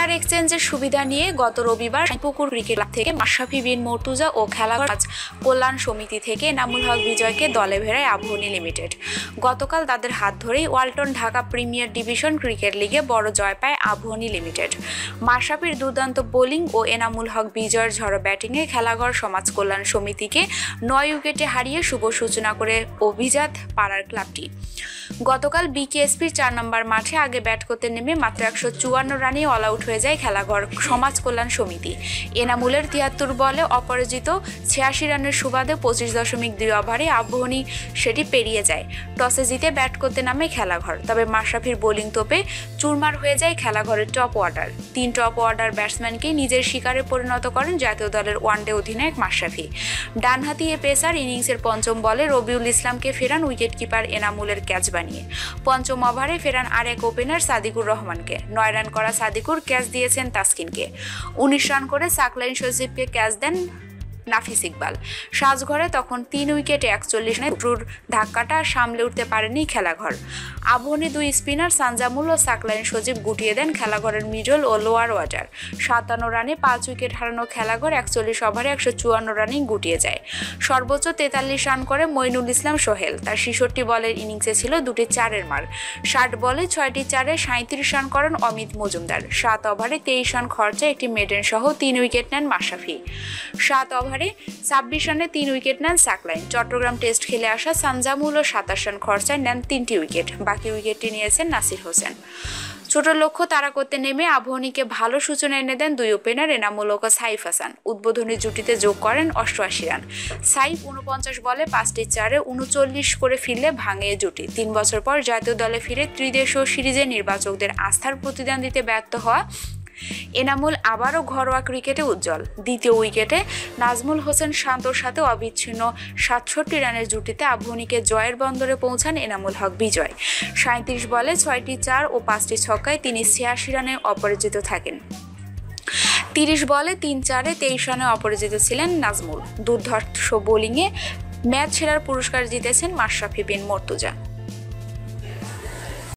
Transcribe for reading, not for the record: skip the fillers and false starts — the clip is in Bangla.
প্লেয়ার এক্সচেঞ্জের সুবিধা নিয়ে গত রবিবার পুকুর ক্রিকেট ক্লাব থেকে মাশরাফি বিন মর্তুজা ও খেলাঘর কল্যাণ সমিতি থেকে এনামুল হক বিজয়কে দলে ভেড়ায় আবাহনী লিমিটেড। গতকাল তাদের হাত ধরেই Walton Dhaka premier division cricket লিগে বড় জয় পায় আবাহনী লিমিটেড। মাশরাফির দুর্দান্ত বোলিং ও এনামুল হক বিজয়ের ঝড়ো ব্যাটিংয়ে খেলাঘর সমাজ কল্যাণ সমিতিকে 9 উইকেটে হারিয়ে শুভ সূচনা করে অভিজাত পাড়ার ক্লাবটি। গতকাল বিকেএসপির 4 নম্বর মাঠে আগে ব্যাট করতে নেমে মাত্র 154 রানে অল আউট হয়ে যায় খেলাঘর সমাজ কল্যাণ সমিতি। এনামুলের 73 বলে অপরাজিত 86 রানের সুবাদে 25.2 ওভারে আবাহনী সেটি পেরিয়ে যায়। টসে জিতে ব্যাট করতে নামে খেলাঘর, তবে মাশরাফির বোলিং তোপে চুরমার হয়ে যায় খেলাঘরের টপ অর্ডার। 3 টপ অর্ডার ব্যাটসম্যানকে নিজের শিকারে পরিণত করেন জাতীয় দলের ওয়ানডে অধিনায়ক মাশরাফি। ডানহাতি এ পেসার ইনিংসের 5ম বলে রবিউল ইসলামকে ফেরান উইকেট কিপার এনামুলের ক্যাচ বানিয়ে। 5ম ওভারে ফেরান আরেক ওপেনার সাদিকুর রহমানকে। 9 রান করা সাদিকুর ক্যাচ দিয়েছেন তাসকিনকে। 19 রান করে সাকলাইন সজীবকে ক্যাচ দেন নাফিস ইকবাল। সাজঘরে তখন 3 উইকেটে 41 রানে ট্রুর ধাক্কাটা সামলে উঠতে পারেনি খেলাঘর। আবাহনী 2 স্পিনার সানজামুল ও সাকলাইন সজীব গুটিয়ে দেন খেলাঘরের মিডল ও লোয়ার অর্ডার। 57 রানে 5 উইকেট হারানো খেলাঘর 41 ওভারে 154 রানেই গুটিয়ে যায়। সর্বোচ্চ 43 রান করে মইনুল ইসলাম সোহেল। তার 66 বলের ইনিংসে ছিল 2টি 4-এর মার। 60 বলে 6টি 4-এ 37 রান করেন অমিত মজুমদার। 7 ওভারে 23 রান খরচায় একটি মেডেন সহ 3 উইকেট নেন মাশরাফি। 7 ওভারে 26 রানে 3 উইকেট নেন সাকলাইন। চট্টগ্রাম টেস্ট খেলে আসা সানজামুল ও 27 রান খরচায় নেন 3টি উইকেট। বাকি উইকেটটি নিয়েছেন নাসির হোসেন। ছোট লক্ষ্য তাড়া করতে নেমে আবাহনীকে ভালো সূচনা এনে দেন 2 ওপেনার এনামুল ও সাইফ হাসান। উদ্বোধনী জুটিতে যোগ করেন 88 রান। সাইফ 49 বলে 5টি 4-এ 39 করে ফিরলে ভাঙে জুটি। 3 বছর পর জাতীয় দলে ফিরে ত্রিদেশীয় সিরিজে নির্বাচকদের আস্থার প্রতিদান দিতে ব্যর্থ হওয়া এনামুল আবারও ঘরোয়া ক্রিকেটে উজ্জ্বল। দ্বিতীয় উইকেটে নাজমুল হোসেন শান্তর সাথে অবিচ্ছিন্ন 67 রানের জুটিতে আবাহনীকে জয়ের বন্দরে পৌঁছান এনামুল হক বিজয়। 37 বলে 6টি 4 ও 5টি ছক্কায় তিনি 86 রানে অপরাজিত থাকেন। 30 বলে 3 4-এ 23 রানে অপরাজিত ছিলেন নাজমুল। দুর্ধর্ষ বোলিংয়ে ম্যাচ সেরার পুরস্কার জিতেছেন মাশরাফি বিন মর্তুজা।